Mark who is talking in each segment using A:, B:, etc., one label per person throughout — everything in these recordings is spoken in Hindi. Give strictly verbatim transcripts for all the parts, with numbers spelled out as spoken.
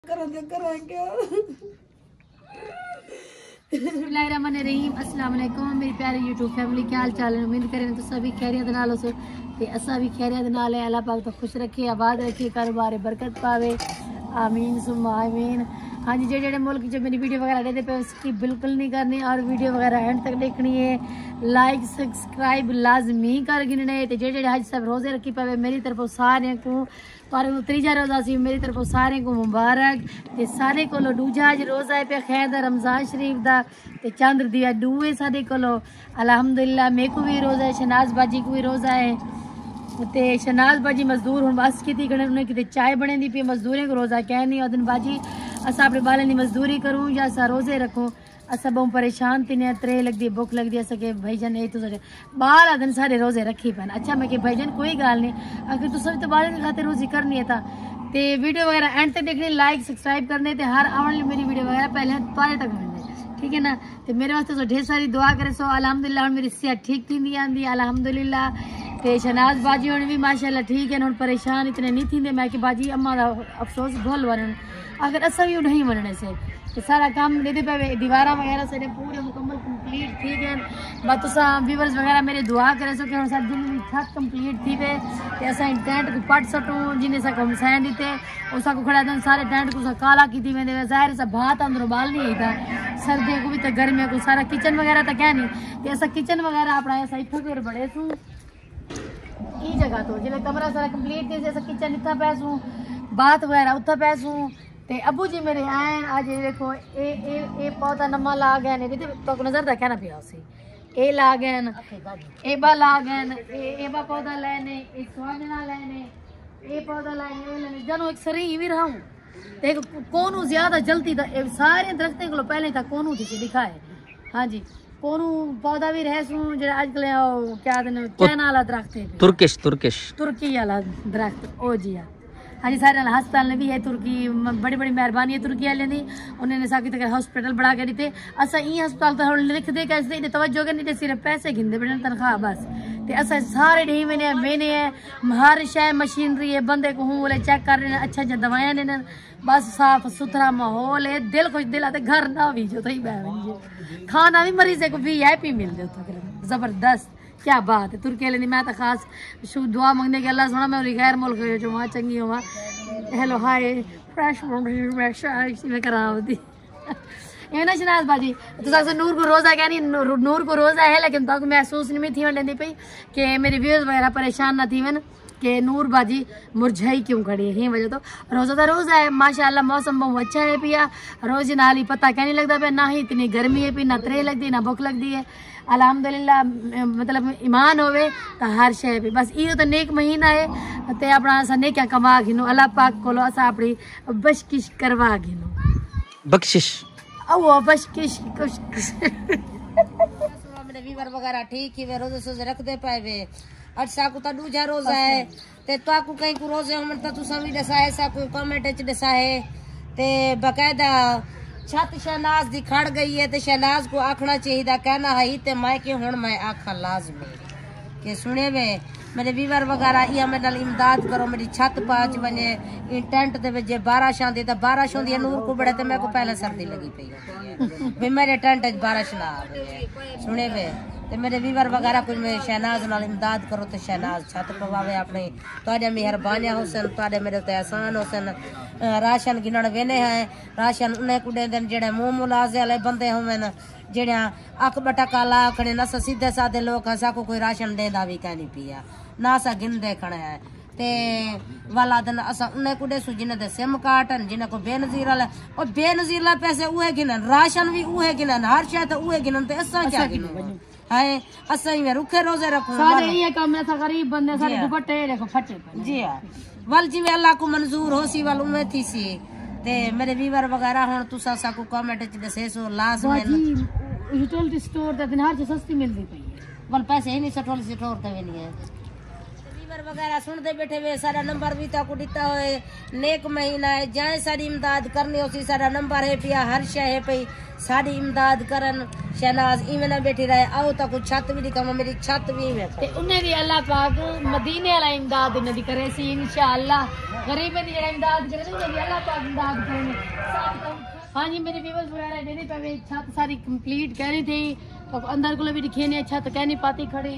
A: बिस्मिल्लाहिर्रहमानिर्रहीम। अस्सलाम वालेकुम मेरी प्यारी यूट्यूब फैमिली, क्या हाल चाल है। उम्मीद करें तो सभी खैरियत नाल हो ते असा भी खैरियत नाल है। अल्लाह पाक तो खुश रखे, आबाद रखे, कारोबार बरकत पावे, आमीन सुम्मा आमीन। हाँ जी, जेड़े मुल्क जो मेरी वीडियो वगैरह देखते पे उसकी बिल्कुल नहीं करनी और वीडियो वगैरह एंड तक देखनी है। लाइक सब्सक्राइब लाजमी कर गिनने ते जेड़े हज सब रोजे रखी पावे मेरी तरफों सारे को पर त्रीजा रोजा सी मेरी तरफों सारे को मुबारक ते सारे को दूजा अज रोजा है पे खैर दा रमजान शरीफ दा ते चंद्र दिया दुए सारे को अल्हम्दुलिल्लाह। मेरे को भी रोजा है, शनाज बाजी को भी रोजा है ते शनाज बाजी मजदूर हूँ बस की उन्हें कि चाय बने दी पी मजदूरें को रोजा कह नहीं दिन बाजी असा अपने बालें की मजदूरी करूँ या असा रोजे रखूँ। असा बहु परेशान थी त्रे लगती भुख लगती अस के भाईजान ये तो बारह दिन सारे रोजे रखी पैन। अच्छा मैं कि भाईजान कोई गल नहीं, अगर तुम तो बारह दिन खाते रोजी करनी है तो वीडियो वगैरह एंड तक देखनी, लाइक सब्सक्राइब करने ते हर आने वाली मेरी वीडियो वगैरह पहले तुआरे तक मिलने, ठीक है ना। तो मेरे वास्ते तो ढेर सारी दुआ करे सो अल्हम्दुलिल्लाह। मेरी सेहत ठीक थी आंदी अल्हम्दुलिल्लाह। ते शनाज बाजी होने भी माशाल्लाह ठीक है, हम परेशान इतने नहीं थी। मैं कि बाजी अम्मा का अफसोस भूल वन अगर असा भी नहीं बनने से तो सारा काम दे पे दीवारा वगैरह से पूरे मुकम्मल कंप्लीट ठीक है। बस तुसा व्यूवर्स वगैरह मेरे दुआ करे सो कि हम सब दिन छत कंप्लीट थी पे ते असा टेंट को पट सटूं जिन्हें सा हम सैन दीते उसा को खड़ा सारे टेंट को काला की थी वेंदे ज़ाहिर सा भात अंदर बाल नहीं था सर्दियों को भी तो गर्मियों को सारा किचन वगैरह तो क्या नहीं ते असा किचन वगैरह अपना ऐसा इतना फिर बड़े सू ई जगह तो जिले कमरा सारा कंप्लीट थी जैसा किचन इतना पैसू बात वगैरह उतना पैसू ते अबू जी मेरे आए आज देखो ए ए ए पौधा नमा ला गए ने तो नजर दा कहना पिया सी ए ला गए ए बा ला गए ए ए बा पौधा लेने ए स्वामिना लेने ए पौधा लेने जनो एक सरी भी रहूं देखो कोनू ज्यादा जल्दी था सारे दरख्तें को पहले था कोनू थी दिखाए। हाँ जी कोनू पौधा भी रह सू जो आजकल क्या दिन चाइना वाला दरख्त है
B: तुर्किश तुर्किश तुर्की
A: वाला दरख्त ओ जी हाँ। हाँ जी सारे हस्पताल ने भी है तुर्की बड़ी बड़ी मेहरबानी है तुर्की वाले दी उन्होंने साकी तक हॉस्पिटल बढ़ा के दिते। असा ई हस्पताल तो लिख दे कैसे तवज्जो करनी ते सिर्फ पैसे गिनते बड़े तनख्वाह बस ते असा सारे ढी मैंने मैंने है हर शय मशीनरी है बंदे को हूँ बोले चेक कर रहे हैं अच्छा अच्छा दवाइयाँ ने बस साफ सुथरा माहौल है दिल खुश दिल आते घर ना भी जो थी खाना भी मरीजे को वी आई पी मिल जाता जबरदस्त क्या बात है। तुर्की वाले मैं तो खास शुभ दुआ मंगने के अल्लाह सुना मैं गैर मुल्क जो वहाँ चंगी हुआ हेलो हाय फ्रेश में करा होती ये ना शनाज बाजी तो नूर को रोज़ा क्या नहीं नूर को रोज़ा है लेकिन तो महसूस नहीं थी लेंदी पई कि मेरे व्यूअर्स वगैरह परेशान ना थी वन कि नूर बाजी मुरझाई क्यों खड़ी है। वजह तो रोज़ा तो रोज़ा है माशाल्लाह मौसम बहुत अच्छा है पिया रोज़ नाल ही पता क्या नहीं लगता पे ना ही इतनी गर्मी है पी ना त्रे लगती ना भुख लगती है अल्हम्दुलिल्लाह। मतलब ईमान होवे तो हर शय पे बस इो तो नेक महीना है ते अपना असा नेकियां कमा गिनो अल्लाह पाक को असा अपनी बख्शिश करवा गिनो
B: बख्शिश
A: ओ बख्शिश मेरे वीवर वगैरह ठीक ही वे रोजे सोजे रख दे पाए वे अच्छा को तो दूजा रोजा है ते तो को कहीं को रोजे हमन तो तुसा भी दसा है सा को कमेंट च दसा है ते बकायदा छत शहनाज दी खड़ गई है ते शहनाज को आखना चाहिए कहना है ते मैं कि हुण मैं आखा लाजमी के सुने वे मेरे वीवर वगैरह ये मेरे नाल इमदाद करो मेरी छत पाच बने इन टेंट दे विच जे बारिश आंदी ते बारिश होंदी नूर को बड़े ते मेरे को पहले सर्दी लगी पई है वे मेरे टेंट च बारिश ना आवे सुने वे ते मेरे वीवर वगैरह कुछ में शहनाज नाल इमदाद करो तो शहनाज छत पवावे अपनी तुहाडे मेहरबानियां हुसन तुहाडे मेरे ते एहसान हुसन। राशन गिनण वेने हैं राशन उन्हें कुड़े दिन जेड़े मुंह मुलाजे वाले बंदे होवन जेड़े अख बटका ला खड़े न सीधे साधे लोग असा को कोई राशन देंदा भी कह नहीं पिया ना असा गिनदे खड़े हैं ते वाला दिन असा उन्हें कुड़े सु जिन्हें दे सिम कार्ड जिन्हें को बेनजीर वाले और बेनजीर ला पैसे उहे गिनन राशन भी उहे गिनन हर शय तो उहे गिनन ते असा क्या गिनन है असा ही रुखे रोजे रखूं सारे ये काम है गरीब बंदे सारे दुपट्टे देखो फटे जी हां वल जी अल्लाह को मंजूर हो सी वाल उम्मीद थी सी ते मेरे वीवर वगैरह हुन तुसा सा को कमेंट च दसे सो लाजमी यूटिलिटी स्टोर ते दिन हर चीज सस्ती मिलदी पई है वल पैसे ही नहीं सटोल स्टोर ते नहीं है
B: वगैरह सुनते बैठे हुए सारा नंबर भी तक दिता हुए नेक महीना है जाए सारी इमदाद करनी होसी सारा नंबर है पिया हर शय है पई सारी इमदाद करन शहनाज इवें ना बैठी रहे आओ तक छत भी दिखा मेरी छत भी में
A: ते उन्हें दी अल्लाह पाक मदीने वाला इमदाद इन्हें दी करे सी इंशाअल्लाह गरीबें दी जेड़ा इमदाद करे उन्हें दी अल्लाह पाक इमदाद करे। हाँ जी मेरे व्यूअर्स वगैरह देने पे छत सारी कंप्लीट कहनी थी तो अंदर को भी दिखे नहीं छत कहनी पाती खड़ी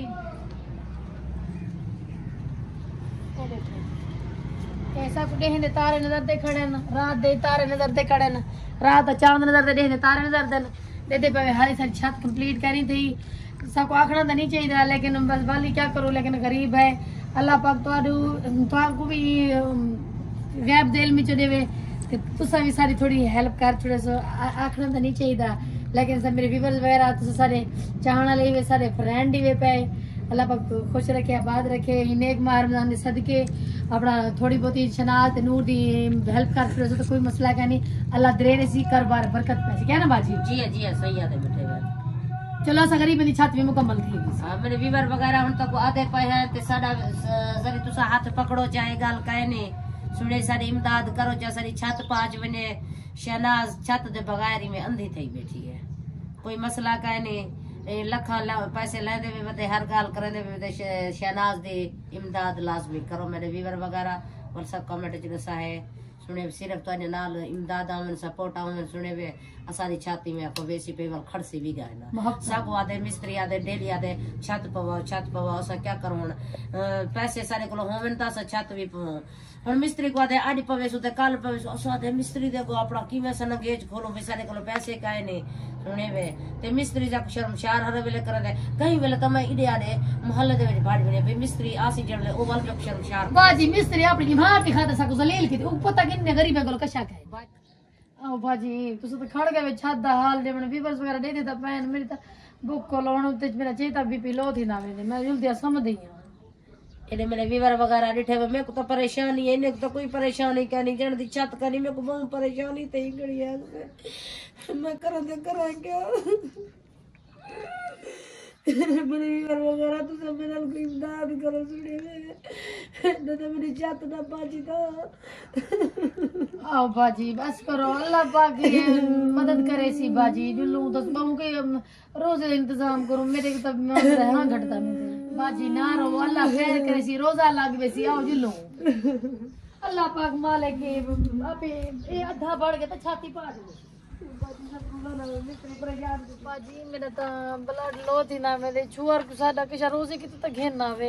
A: ऐसा कुछ देख तारे नजर दे खड़े न रात दे तारे नजर दे खड़े न रात चांद नजर दे देख तारे नजर दे दे दे पे हरी सारी छत कंप्लीट करी थी सबको आखना तो नहीं चाहिए लेकिन बस वाली क्या करूँ लेकिन गरीब है अल्लाह पाक तो भी गैब दिल में चो देवे तुसा भी सारी थोड़ी हेल्प कर थोड़ा सो आखना तो नहीं चाहिए लेकिन सब मेरे व्यूअर्स वगैरह तुस सारे चाहने वाले वे सारे फ्रेंड ही वे पे अल्लाह पाक खुश रखे आबाद रखे नेक मार रमजान दे सदके अपना थोड़ी बहुती शनात नूर दी हेल्प कर फिर तो कोई मसला का नहीं अल्लाह दरे ने सी कर बार बरकत पैसे क्या ना बाजी
B: जी है जी है सही है बेटे
A: चलो असा गरीब दी छत भी मुकम्मल थी
B: हां मेरे व्यूअर वगैरह हुन तक आधे पे है ते साडा जरी तुसा हाथ पकड़ो चाहे गाल कहे ने सुने सारी इमदाद करो जा सारी छत पांच बने शहनाज छत दे बगैर में अंधी थई बैठी है कोई मसला कहे ने लखा पैसे लेंदे भी बते हर गाल करंदे भी बते शहनाज दी इमदाद लाजमी करो मेरे व्यूअर वगैरह और सब कमेंट च दसा है सुने सिर्फ तो नाल इमदाद आवन सपोर्ट आवन सुने वे असारी छाती में को वेसी पे वल खड़सी भी गायना सब आदे मिस्त्री आदे डेली आदे छत पवा छत पवा असा क्या करूं पैसे सारे को होवन ता सा छत भी पवा हुन मिस्त्री को आदे आज पवे सु ते कल पवे सु असा दे मिस्त्री दे को अपना कीवे सन गेज खोलो भी सारे को पैसे काए ने सुने वे ते मिस्त्री जा शर्मशार हर वेले करे कहीं वेले तमे इडे आदे मोहल्ले दे विच बाड़ी बने भी मिस्त्री आसी जड़ले ओ वल जो शर्मशार बाजी
A: मिस्त्री अपनी हिम्मत दिखाता सको जलील की ओ पता किन्ने गरीब है को कशा कहे आओ बाजी तुस तो खड़ गए छत दा हाल दे मन व्यूअर्स वगैरह दे देता पैन मेरी तो बुक को लोन ते मेरा चेता बीपी लो थी ना वे मैं जल्दी समझ ही
B: इने मेरे व्यूअर वगैरह डिठे मेरे को तो परेशानी है इने तो कोई परेशानी का नहीं जण दी छत का नहीं मेरे को बहुत परेशानी ते गड़ी है मैं करा दे करा क्या मेरे व्यूअर वगैरह तो सब मेरे को इमदाद करो सुने में तो मेरी छत ना बाजी तो
A: आओ बाजी बस करो अल्लाह पाक मदद करे सी बाजी जुल्लू तो बहु के रोज इंतजाम करूं मेरे तो हां घटता में बाजी ना रो अल्लाह खैर करे सी रोजा लाग बेसी आओ जुल्लू अल्लाह पाक मालिक के अबे ए आधा बढ़ के तो छाती पाड़ बाजी मेरा तो ब्लड लो थी ना मेरे छुअर को साडा किसा रोजे की तो घेना वे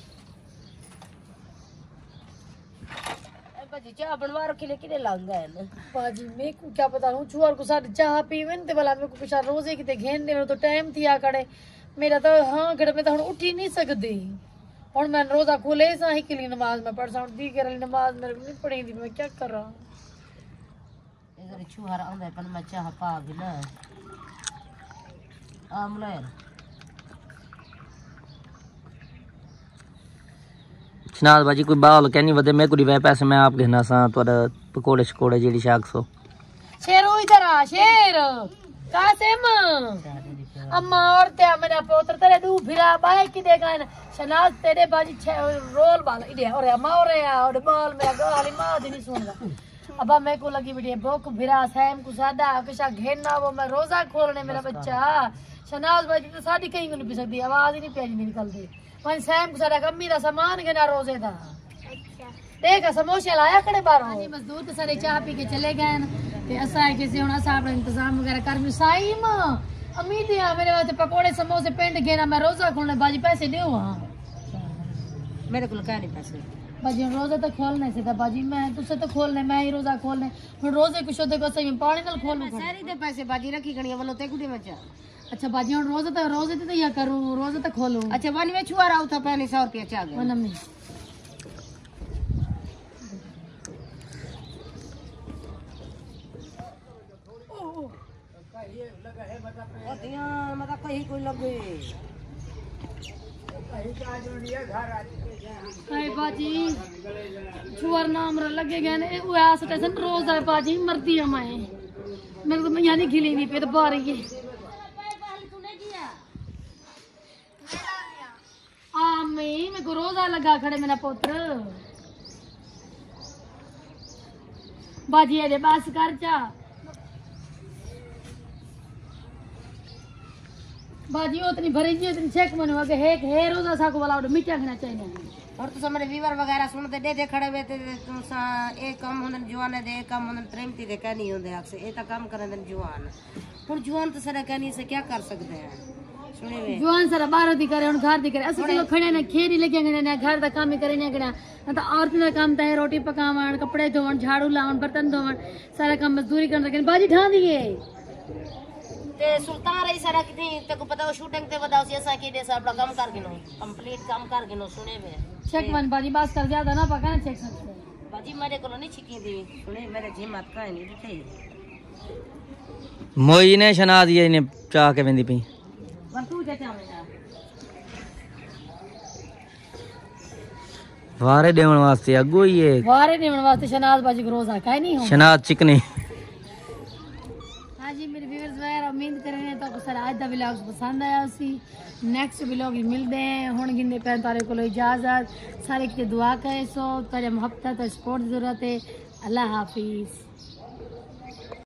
B: बाजी चाह बनवा रखी ले किने लांगा है ना
A: बाजी मैं को क्या पता हूं छुअर को साडा चाह पीवन ते वाला मेरे को किसा रोजे की ते घेन दे तो टाइम थिया खड़े मेरा तो हां गड़ में तो हुन उठ ही नहीं सकदी हुन मैं रोजा खोले सा ही के लिए नमाज में पढ़ सा दी कर नमाज मेरे नहीं पढ़ी दी मैं क्या करा
B: इधर छुहर आंदे पर मैं चाह पा गई ना आमले
C: शनाज बाजी कोई बाल कहनी वदे मैं कुड़ी वे पैसे मैं आप कहना सा तोड़ा पकोड़े शकोड़े जेडी शाक सो
A: शेर इधर आ शेर कासिम अम्मा और ते मेरा पोत्र तेरे दू फिरा बाय की देगा शनाज तेरे बाजी रोल बाल इधर और अम्मा और और बाल मेरा गाली मां दी नहीं सुनगा अब मैं को लगी बिटिया भूख फिरा सैम को सादा किसा घेरना वो मैं रोजा खोलने मेरा बच्चा शनाज बाजी तो साडी कहीं को नहीं पी सकती आवाज ही नहीं प्यारी नहीं निकलती मैं सैम को सारा कमी दा सामान घेना रोजे दा अच्छा देख समोसे लाया खड़े बाहरों जी मजदूर तो सारे चाह पी के चले गए ते असा कैसे हुन असा अपना इंतजाम वगैरह कर साईम उम्मीद है मेरे वास्ते पकोड़े समोसे पेंट घेना मैं रोजा खोलने बाजी पैसे दियो हां
B: मेरे को क्या नहीं पैसे
A: बाजी रोजा तो खोलने से था बाजी मैं तुसे तो खोलने मैं ही रोजा खोलने हुन रोजे कुछ होते को सही पानी नाल खोलने
B: सारी दे पैसे बाजी रखी गणी वलो ते गुडी में जा
A: अच्छा बाजी हुन रोजा तो रोजे तो या करूं रोजा तो खोलूं
B: अच्छा वन में छुआ रहा था पहले सौ रुपया चा गया
A: वनम में
B: मतलब कहीं कोई लगे
A: हाय बाजी छुअर नाम र लगे गए ने वो आस टेसन रोज है बाजी मरती है मैं मेरे को मैं नहीं खिली नहीं पेट भर रही है आ मम्मी मैं को रोजा लगा खड़े मेरा पुत्र बाजी ये बस कर चा बाजी उतनी भरी जी उतनी चेक मनो के है है रोजा सा को वाला मीठा खाना चाहिए
B: और तो मेरे व्यूवर वगैरह सुनते दे दे खड़े हुए थे तुम सा एक कम होने जुआन दे एक कम होने प्रेमती दे कहनी होंदे आपसे ए ता काम करे दे जुआन पर जुआन तो सारा कहनी से क्या कर सकते हैं सुने वे
A: जुआन सारा बाहर दी करे और घर दी करे असली लोग खड़े ने खेरी लेके गने ने घर दा काम ही करे ने गना तो औरत दा काम ता है रोटी पकावन कपड़े धोवन झाड़ू लावन बर्तन धोवन सारा काम मजदूरी करन लेकिन बाजी ढा दिए
B: ते सुल्तान रही सारा कितनी तक पता हो शूटिंग ते बताओ सी ऐसा के दे अपना काम कर गिनो कंप्लीट काम कर गिनो सुने वे
A: चेक मन बाजी बात कर ज्यादा ना पका ना चेक सकते
B: बाजी मेरे को नहीं छिकी दी सुने मेरे जी मत का नहीं दिखे
C: मोई ने शना दिए ने चाह के वेंदी पई
B: पर तू चाचा मेरा
C: वारे देवन वास्ते अगो ही है
A: वारे देवन वास्ते शनाज बाजी को रोजा काहे नहीं हो
C: शनाज चिकनी
A: हाँ जी मेरे व्यूअर्स वगैरह उम्मीद कर रहे हैं तो सर आज का व्लॉग पसंद आया उसी नेक्स्ट व्लॉग मिलते हैं हुण गिनने पे तारे को इजाजत सारे की दुआ करे सो तेरे मोहब्बत और सपोर्ट की जरूरत है अल्लाह हाफिज।